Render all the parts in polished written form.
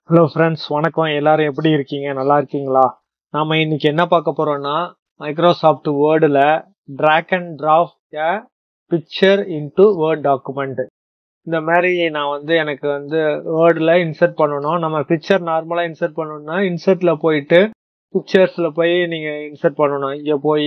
Hello friends, வணக்கம். எல்லாரும் எப்படி இருக்கீங்க? நல்லா இருக்கீங்களா? நாம இன்னைக்கு என்ன பார்க்க போறோம்னா, மைக்ரோசாஃப்ட் வேர்டில் drag and drop a picture into Word document. இந்த மாதிரி நான் எனக்கு வேர்டில் இன்சர்ட் பண்ணணும். நம்ம பிக்சர் நார்மலாக இன்சர்ட் பண்ணணும்னா இன்சர்ட்ல போயிட்டு பிக்சர்ஸ்ல போய் நீங்க இன்சர்ட் பண்ணணும். இங்க போய்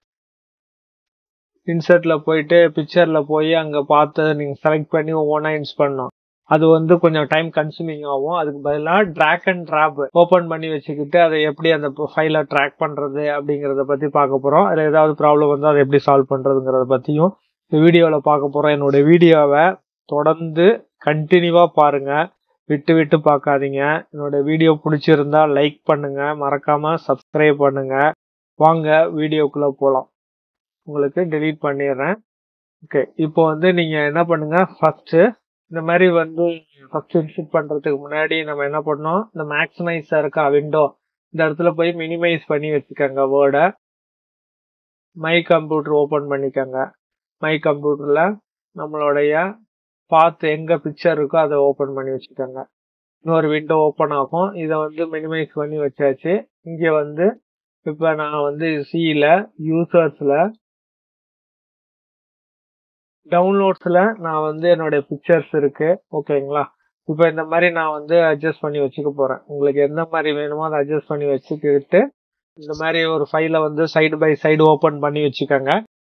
இன்சர்ட்ல போயிட்டு பிக்சர்ல போய் அங்க பார்த்து நீங்க செலக்ட் பண்ணி ஒவ்வொன்றா இன்ஸ் பண்ணணும். அது கொஞ்சம் டைம் கன்சூமிங் ஆகும். அதுக்கு பதிலாக ட்ராக் அண்ட் ட்ராப் ஓபன் பண்ணி வச்சுக்கிட்டு அதை எப்படி அந்த ஃபைலை ட்ராக் பண்றது அப்படிங்கறத பத்தி பார்க்க போறோம். அதுல ஏதாவது ப்ராப்ளம் வந்து அதை எப்படி சால்வ் பண்றதுங்கிறத பத்தியும் இந்த வீடியோல பார்க்க போறோம். என்னோட வீடியோவை தொடர்ந்து கண்டினியூவா பாருங்க, விட்டு விட்டு பார்க்காதீங்க. என்னோட வீடியோ பிடிச்சிருந்தா லைக் பண்ணுங்க, மறக்காம சப்ஸ்கிரைப் பண்ணுங்க. வாங்க வீடியோக்குள்ள போலாம். உங்களுக்கு டெலீட் பண்ணிடுறேன். ஓகே, இப்போ நீங்க என்ன பண்ணுங்க, ஃபர்ஸ்ட் இந்த மாதிரி ஃபர்ஸ்ட் இன்ஸ்டால் பண்றதுக்கு முன்னாடி நம்ம என்ன பண்ணோம், இந்த மேக்ஸிமைஸ் இருக்கா விண்டோ, இந்த இடத்துல போய் மினிமைஸ் பண்ணி வச்சுக்கோங்க. வேர்டை மை கம்ப்யூட்டர் ஓபன் பண்ணிக்கோங்க. மை கம்ப்யூட்டர்ல நம்மளுடைய பாத் எங்க பிக்சர் இருக்கோ அதை ஓபன் பண்ணி வச்சுக்கோங்க. இன்னொரு விண்டோ ஓபன் ஆகும். இதை மினிமைஸ் பண்ணி வச்சாச்சு. இங்க இப்ப நான் சில யூசர்ஸ்ல டவுன்லோட்ஸ்ல நான் என்னோட பிக்சர்ஸ் இருக்கு. ஓகேங்களா? இப்போ இந்த மாதிரி நான் அட்ஜஸ்ட் பண்ணி வச்சுக்க போறேன். உங்களுக்கு எந்த மாதிரி வேணுமோ அதை அட்ஜஸ்ட் பண்ணி வச்சுக்கிட்டு இந்த மாதிரி ஒரு ஃபைலை சைடு பை சைடு ஓபன் பண்ணி வச்சுக்கோங்க.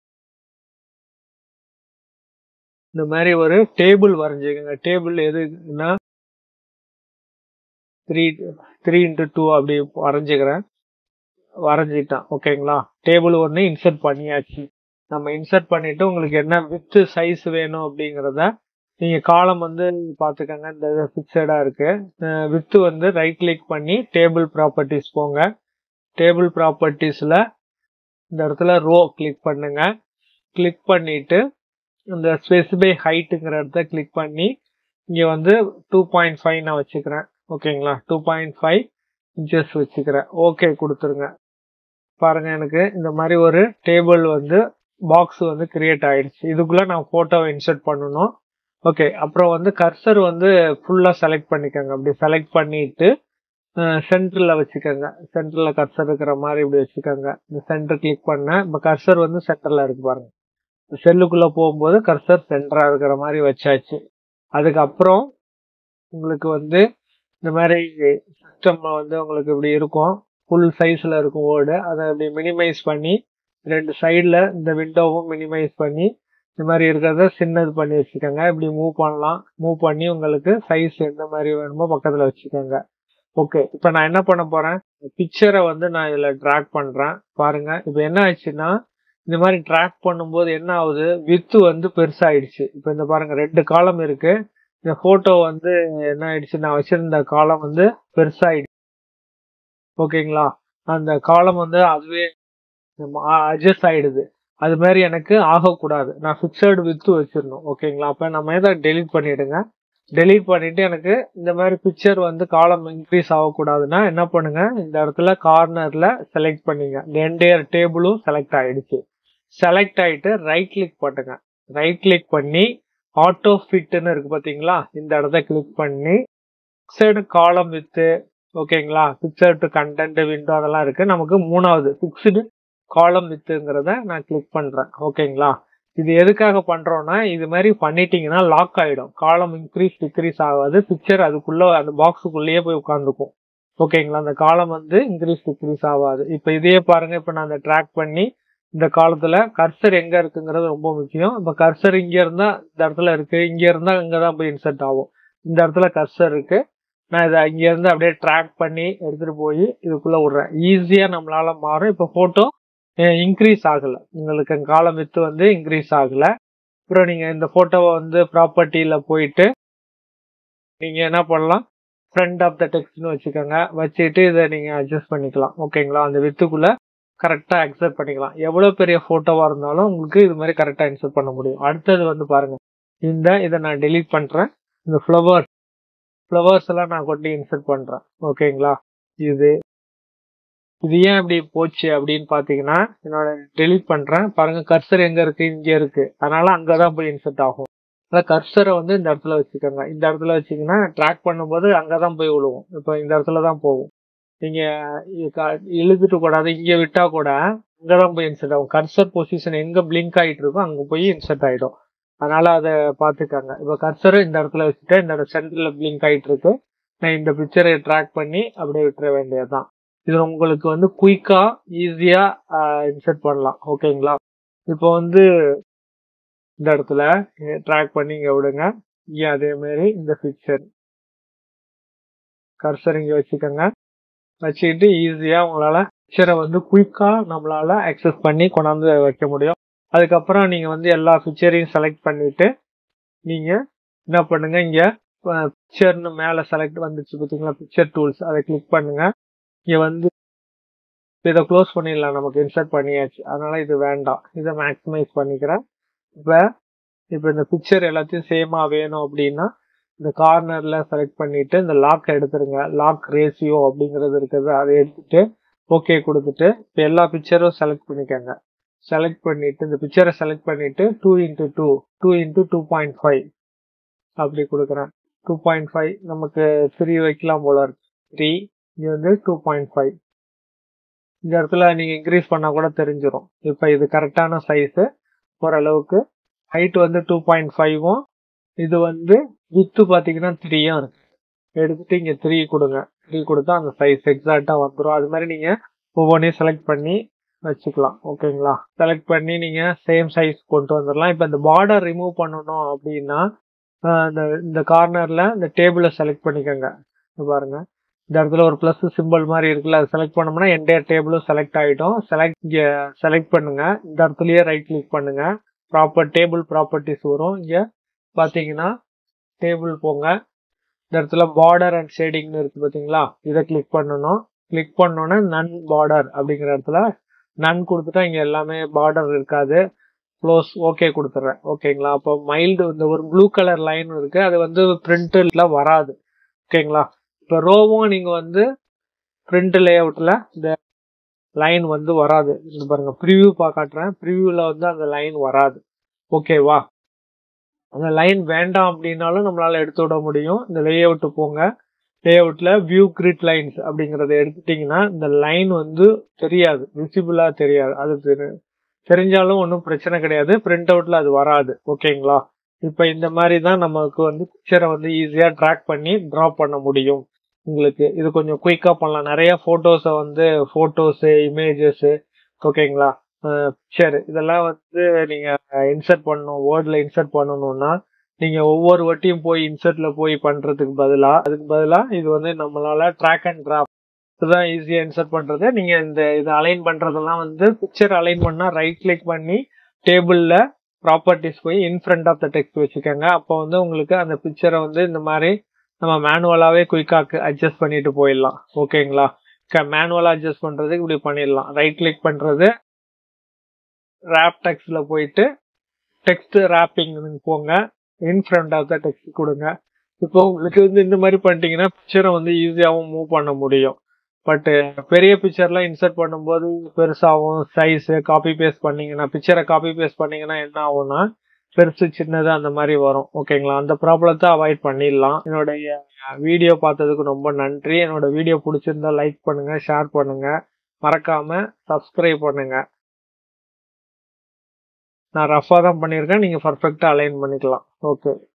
இந்த மாதிரி ஒரு டேபிள் வரைஞ்சிக்கோங்க. டேபிள் எதுன்னா 3x2 அப்படி வரைஞ்சிட்டேன். ஓகேங்களா? டேபிள் ஒன்று இன்சர்ட் பண்ணியாச்சு. நம்ம இன்சர்ட் பண்ணிட்டு உங்களுக்கு என்ன வித் சைஸ் வேணும் அப்படிங்கறத நீங்க காலம் பாத்துக்கோங்க. இந்த பிக்சடா இருக்கு. வித் ரைட் கிளிக் பண்ணி டேபிள் ப்ராப்பர்ட்டிஸ் போங்க. டேபிள் ப்ராப்பர்ட்டிஸ்ல இந்த இடத்துல ரோ கிளிக் பண்ணுங்க. கிளிக் பண்ணிட்டு இந்த ஸ்பெசிஃபை ஹைட்டுங்கிற இடத்த கிளிக் பண்ணி இங்க 2.5 நான் வச்சுக்கிறேன். ஓகேங்களா? 2.5 இன்ச்சஸ் வச்சுக்கிறேன். ஓகே கொடுத்துருங்க. பாருங்க, எனக்கு இந்த மாதிரி ஒரு டேபிள் பாக்ஸ் கிரியேட் ஆயிடுச்சு. இதுக்குள்ள நான் போட்டோவை இன்சர்ட் பண்ணணும். ஓகே, அப்புறம் கர்சர் ஃபுல்லா செலக்ட் பண்ணிக்கோங்க. அப்படி செலக்ட் பண்ணிட்டு சென்டர்ல வச்சுக்கோங்க. சென்டர்ல கர்சர் இருக்கிற மாதிரி இப்படி வச்சுக்கோங்க. இந்த சென்டர் கிளிக் பண்ண இப்ப கர்சர் சென்டர்ல இருக்கு பாருங்க. செல்லுக்குள்ள போகும்போது கர்சர் சென்டரா இருக்கிற மாதிரி வச்சாச்சு. அதுக்கப்புறம் உங்களுக்கு இந்த மாதிரி சிஸ்டம்ல உங்களுக்கு இப்படி இருக்கும். ஃபுல் சைஸ்ல இருக்கும் வேர்டு. அதை இப்படி மினிமைஸ் பண்ணி ரெண்டு சைட்ல இந்த விண்டோவும் மினிமைஸ் பண்ணி இந்த மாதிரி இருக்கிறத சின்னது பண்ணி வச்சுக்கோங்க. இப்படி மூவ் பண்ணலாம். மூவ் பண்ணி உங்களுக்கு சைஸ் எந்த மாதிரி வேணுமோ பக்கத்துல வச்சுக்கோங்க. ஓகே, இப்ப நான் என்ன பண்ண போறேன், பிக்சரை நான் இதுல டிராக் பண்றேன். பாருங்க, இப்ப என்ன ஆயிடுச்சுன்னா இந்த மாதிரி டிராக் பண்ணும்போது என்ன ஆகுது, வித்து பெருசாயிடுச்சு. இப்ப இந்த பாருங்க, 2 காலம் இருக்கு. இந்த போட்டோ என்ன ஆயிடுச்சு, நான் வச்சிருந்த காலம் பெருசாயிடுச்சு. ஓகேங்களா? அந்த காலம் அதுவே அட்ஜஸ்ட் ஆயிடுது. அது மாதிரி எனக்கு ஆகக்கூடாது. நான் பிக்சர்டு வித்து வச்சிடணும். ஓகேங்களா? அப்ப நம்ம இதை டெலீட் பண்ணிடுங்க. டெலீட் பண்ணிட்டு எனக்கு இந்த மாதிரி பிக்சர் காலம் இன்க்ரீஸ் ஆகக்கூடாதுன்னா என்ன பண்ணுங்க, இந்த இடத்துல கார்னர்ல செலக்ட் பண்ணிங்க. இந்த என்டையர் டேபிளும் செலக்ட் ஆயிடுச்சு. செலக்ட் ஆயிட்டு ரைட் கிளிக் பண்ணுங்க. ரைட் கிளிக் பண்ணி ஆட்டோ ஃபிட்னு இருக்கு பாத்தீங்களா, இந்த இடத்த கிளிக் பண்ணி பிக்சர்டு காலம் வித்து, ஓகேங்களா, பிக்சர் டு கண்டென்ட் விண்டோ அதெல்லாம் இருக்கு. நமக்கு மூணாவது பிக்ஸ்டு காலம் வித்துங்கிறத நான் கிளிக் பண்றேன். ஓகேங்களா? இது எதுக்காக பண்றோம்னா, இது மாதிரி பண்ணிட்டீங்கன்னா லாக் ஆயிடும். காலம் இன்க்ரீஸ் டிக்ரீஸ் ஆகாது. பிக்சர் அதுக்குள்ள அந்த பாக்ஸுக்குள்ளேயே போய் உட்காந்துக்கும். ஓகேங்களா? அந்த காலம் இன்க்ரீஸ் டிக்ரீஸ் ஆகாது. இப்ப இதையே பாருங்க. இப்ப நான் அந்த ட்ராக் பண்ணி இந்த காலத்துல கர்சர் எங்க இருக்குங்கிறது ரொம்ப முக்கியம். இப்ப கர்சர் இங்க இருந்தா இந்த இடத்துல இருக்கு, இங்க இருந்தா இங்கதான் போய் இன்சர்ட் ஆகும். இந்த இடத்துல கர்சர் இருக்கு. நான் இதை இங்க இருந்து அப்படியே ட்ராக் பண்ணி எடுத்துட்டு போய் இதுக்குள்ள விடுறேன். ஈஸியா நம்மளால மாறும். இப்ப போட்டோ இன்க்ரீஸ் ஆகல. உங்களுக்கு காலம் வித்து இன்க்ரீஸ் ஆகல. அப்புறம் நீங்க இந்த போட்டோவை ப்ராப்பர்ட்டியில போயிட்டு நீங்க என்ன பண்ணலாம், ஃப்ரண்ட் ஆஃப் த டெக்ஸ்ட்னு வச்சுக்கோங்க. வச்சுட்டு இதை நீங்க அட்ஜஸ்ட் பண்ணிக்கலாம். ஓகேங்களா? அந்த வித்துக்குள்ள கரெக்டா அக்செப்ட் பண்ணிக்கலாம். எவ்வளவு பெரிய போட்டோவா இருந்தாலும் உங்களுக்கு இது மாதிரி கரெக்டா இன்சர்ட் பண்ண முடியும். அடுத்தது பாருங்க, இதை நான் டெலீட் பண்றேன். இந்த ஃப்ளவர்ஸ் எல்லாம் நான் கொண்டு இன்சர்ட் பண்றேன். ஓகேங்களா? இது ஏன் இப்படி போச்சு அப்படின்னு பாத்தீங்கன்னா, என்னோட டெலீட் பண்றேன். பாருங்க, கர்சர் எங்க இருக்கு, இங்க இருக்கு. அதனால அங்கதான் போய் இன்சர்ட் ஆகும். அதான் கர்சரை வந்து இந்த இடத்துல வச்சுக்கோங்க. இந்த இடத்துல வச்சீங்கன்னா ட்ராக் பண்ணும்போது அங்கதான் போய் விழுவும். இப்போ இந்த இடத்துல தான் போகும். நீங்க இழுத்துட்டு கூடாது, இங்க விட்டா கூட அங்கதான் போய் இன்செர்ட் ஆகும். கர்சர் பொசிஷன் எங்க பிளிங்க் ஆயிட்டு இருக்கோ அங்க போய் இன்செர்ட் ஆயிடும். அதனால அதை பாத்துக்கோங்க. இப்ப கர்சரை இந்த இடத்துல வச்சுட்டு இந்த சென்டர்ல பிளிங்க் ஆயிட்டு இருக்கு. நான் இந்த பிக்சரை ட்ராக் பண்ணி அப்படியே விட்டுற வேண்டியதுதான். இது உங்களுக்கு வந்து குயிக்கா ஈஸியா இன்செர்ட் பண்ணலாம். ஓகேங்களா? இப்போ வந்து இந்த இடத்துல ட்ராக் பண்ணி இங்க விடுங்க. இங்க அதே மாதிரி இந்த பிக்சர் கர்சர் இங்க வச்சுக்கோங்க. வச்சுக்கிட்டு ஈஸியா உங்களால பிக்சரை வந்து குயிக்கா நம்மளால அக்சஸ் பண்ணி கொண்டாந்து வைக்க முடியும். அதுக்கப்புறம் நீங்க வந்து எல்லா பிக்சரையும் செலக்ட் பண்ணிட்டு நீங்க என்ன பண்ணுங்க, இங்க பிக்சர்னு மேல செலக்ட் வந்துச்சு பாத்தீங்களா, பிக்சர் டூல்ஸ், அதை கிளிக் பண்ணுங்க. இங்க வந்து இதை க்ளோஸ் பண்ணிடலாம், நமக்கு இன்சர்ட் பண்ணியாச்சு. அதனால இது வேண்டாம், இதை மேக்ஸிமைஸ் பண்ணிக்கிறேன். இப்ப இந்த பிக்சர் எல்லாத்தையும் சேமா வேணும் அப்படின்னா இந்த கார்னர்ல செலக்ட் பண்ணிட்டு இந்த லாக் எடுத்துருங்க. லாக் ரேஷியோ அப்படிங்கிறது இருக்குது, அதை எடுத்துட்டு ஓகே கொடுத்துட்டு இப்போ எல்லா பிக்சரும் செலக்ட் பண்ணிக்கோங்க. செலக்ட் பண்ணிட்டு இந்த பிக்சரை செலக்ட் பண்ணிட்டு 2x2 2x2.5 அப்படி கொடுக்குறேன். 2.5 நமக்கு 3 வைக்கலாம் போல இருக்கு. 3 இது வந்து 2.5. இந்த இடத்துல நீங்க இன்க்ரீஸ் பண்ணா கூட தெரிஞ்சிடும். இப்ப இது கரெக்டான சைஸ். ஓரளவுக்கு ஹைட் வந்து 2.5ம் இது வந்து வித்து பாத்தீங்கன்னா 3யும் இருக்கு. எடுத்துட்டு இங்க 3 கொடுங்க. 3 கொடுத்தா அந்த சைஸ் எக்ஸாக்டா வந்துடும். அது மாதிரி நீங்க ஒவ்வொன்றையும் செலக்ட் பண்ணி வச்சுக்கலாம். ஓகேங்களா? செலக்ட் பண்ணி நீங்க சேம் சைஸ் கொண்டு வந்துடலாம். இப்ப இந்த பார்டர் ரிமூவ் பண்ணணும் அப்படின்னா இந்த கார்னர்ல இந்த டேபிளை செலக்ட் பண்ணிக்கோங்க. பாருங்க, இந்த இடத்துல ஒரு பிளஸ் சிம்பிள் மாதிரி இருக்குல்ல, அதை செலக்ட் பண்ணோம்னா என்டையர் டேபிளும் செலக்ட் ஆயிடும். இங்க செலக்ட் பண்ணுங்க. இந்த இடத்துலயே ரைட் கிளிக் பண்ணுங்க. டேபிள் ப்ராப்பர்ட்டிஸ் வரும். இங்க பாத்தீங்கன்னா டேபிள் போங்க. இந்த இடத்துல பார்டர் அண்ட் ஷேடிங்னு இருக்கு பாத்தீங்களா, இதை கிளிக் பண்ணணும். கிளிக் பண்ணோன்னே நன் பார்டர் அப்படிங்கிற இடத்துல நன் கொடுத்துட்டா இங்க எல்லாமே பார்டர் இருக்காது. க்ளோஸ் ஓகே கொடுத்துட்றேன். ஓகேங்களா? அப்போ மைல்டு இந்த ஒரு ப்ளூ கலர் லைன் இருக்கு, அது வந்து பிரிண்ட்ல வராது. ஓகேங்களா? இப்போ ரோவும் நீங்க வந்து பிரிண்ட் லே அவுட்ல இந்த லைன் வந்து வராது. இந்த பாருங்க, ப்ரிவியூ காட்டுறேன். ப்ரிவியூல வந்து அந்த லைன் வராது. ஓகேவா? அந்த லைன் வேண்டாம் அப்படின்னாலும் நம்மளால எடுத்து விட முடியும். இந்த லே அவுட் போங்க. லே அவுட்ல வியூ கிரிட் லைன்ஸ் அப்படிங்கறத எடுத்துட்டீங்கன்னா இந்த லைன் வந்து தெரியாது, விசிபிளா தெரியாது. அது தெரிஞ்சாலும் ஒன்றும் பிரச்சனை கிடையாது. பிரிண்ட் அவுட்ல அது வராது. ஓகேங்களா? இப்ப இந்த மாதிரி தான் நமக்கு வந்து பிக்சரை வந்து ஈஸியா ட்ராக் பண்ணி டிராப் பண்ண முடியும். உங்களுக்கு இது கொஞ்சம் குயிக்கா பண்ணலாம். நிறைய போட்டோஸ் இமேஜஸ், ஓகேங்களா, பிக்சர் இதெல்லாம் வந்து நீங்க இன்சர்ட் பண்ணணும், வேர்ட்ல இன்சர்ட் பண்ணணும்னா நீங்க ஒவ்வொரு வாட்டியும் போய் இன்சர்ட்ல போய் பண்றதுக்கு பதிலா இது வந்து நம்மளால ட்ராக் அண்ட் டிராப் இதுதான் ஈஸியா இன்சர்ட் பண்றது. நீங்க இது அலைன் பண்றதெல்லாம் வந்து பிக்சர் அலைன் பண்ணா ரைட் கிளிக் பண்ணி டேபிள்ல ப்ராப்பர்ட்டிஸ் போய் in front of the text வச்சுக்கோங்க. அப்போ வந்து உங்களுக்கு அந்த பிக்சரை வந்து இந்த மாதிரி நம்ம மேனுவலாவே குயிக்கா அட்ஜஸ்ட் பண்ணிட்டு போயிடலாம். ஓகேங்களா? மேனுவலா அட்ஜஸ்ட் பண்றதுக்கு இப்படி பண்ணிடலாம். ரைட் கிளிக் பண்றது, ராப் டெக்ஸ்ட்ல போயிட்டு டெக்ஸ்ட் ராப்பிங் போங்க, in front of the text கொடுங்க. இப்போ உங்களுக்கு வந்து இந்த மாதிரி பண்ணிட்டீங்கன்னா பிக்சரை வந்து ஈஸியாகவும் மூவ் பண்ண முடியும். பட் பெரிய பிக்சர்லாம் இன்சர்ட் பண்ணும்போது பெருசாகும். சைஸ் காப்பி பேஸ்ட் பண்ணீங்கன்னா, பிக்சரை காப்பி பேஸ்ட் பண்ணீங்கன்னா என்ன ஆகும்னா பெருசு சின்னது அந்த மாதிரி வரும். ஓகேங்களா? அந்த ப்ராப்ளத்தை அவாய்ட் பண்ணிடலாம். என்னுடைய வீடியோ பார்த்ததுக்கு ரொம்ப நன்றி. என்னோட வீடியோ பிடிச்சிருந்தா லைக் பண்ணுங்க, ஷேர் பண்ணுங்க, மறக்காம சப்ஸ்கிரைப் பண்ணுங்க. நான் ரஃபா தான் பண்ணியிருக்கேன், நீங்க பர்ஃபெக்டா அலைன் பண்ணிக்கலாம். ஓகே.